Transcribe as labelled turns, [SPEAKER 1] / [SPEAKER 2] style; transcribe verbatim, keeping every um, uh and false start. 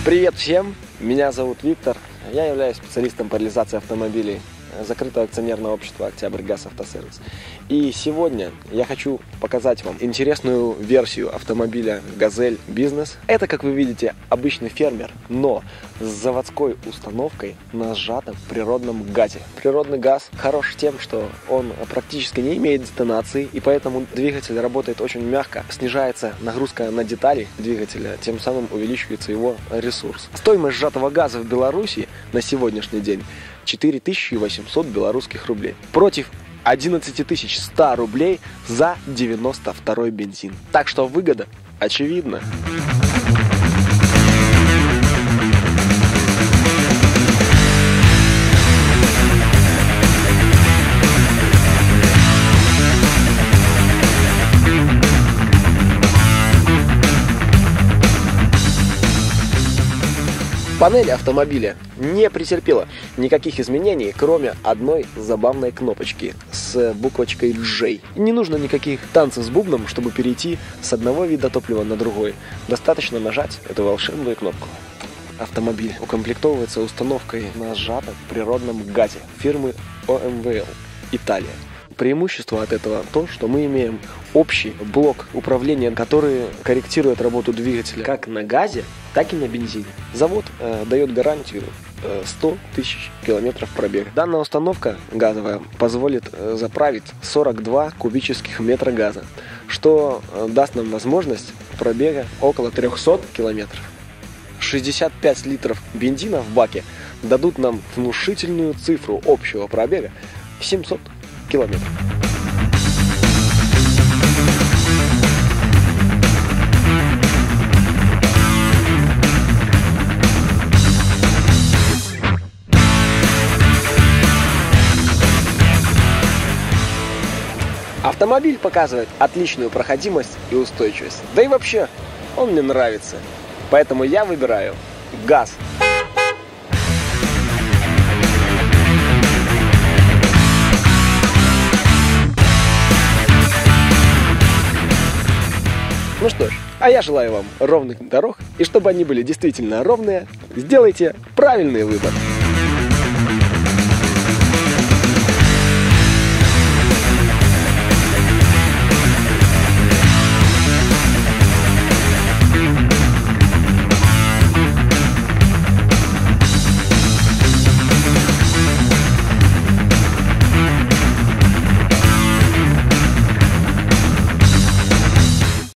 [SPEAKER 1] Привет всем! Меня зовут Виктор. Я являюсь специалистом по реализации автомобилей закрытого акционерного общества «Октябрьгаз Автосервис». И сегодня я хочу показать вам интересную версию автомобиля «Газель Бизнес». Это, как вы видите, обычный фермер, но с заводской установкой на сжатом природном газе. Природный газ хорош тем, что он практически не имеет детонации, и поэтому двигатель работает очень мягко. Снижается нагрузка на детали двигателя, тем самым увеличивается его ресурс. Стоимость сжатого газа в Беларуси на сегодняшний день четыре тысячи восемьсот белорусских рублей против одиннадцать тысяч сто рублей за девяносто второй бензин. Так что выгода очевидна. Панель автомобиля не претерпела никаких изменений, кроме одной забавной кнопочки с буквочкой J. Не нужно никаких танцев с бубном, чтобы перейти с одного вида топлива на другой. Достаточно нажать эту волшебную кнопку. Автомобиль укомплектовывается установкой на сжатом природном газе фирмы о эм вэ эл Италия. Преимущество от этого то, что мы имеем общий блок управления, который корректирует работу двигателя как на газе, так и на бензине. Завод э, дает гарантию э, сто тысяч километров пробега. Данная установка газовая позволит э, заправить сорок два кубических метра газа, что э, даст нам возможность пробега около трехсот километров. шестьдесят пять литров бензина в баке дадут нам внушительную цифру общего пробега семьсот километров. Автомобиль показывает отличную проходимость и устойчивость. Да и вообще, он мне нравится. Поэтому я выбираю газ. Ну что ж, а я желаю вам ровных дорог, и чтобы они были действительно ровные, сделайте правильный выбор.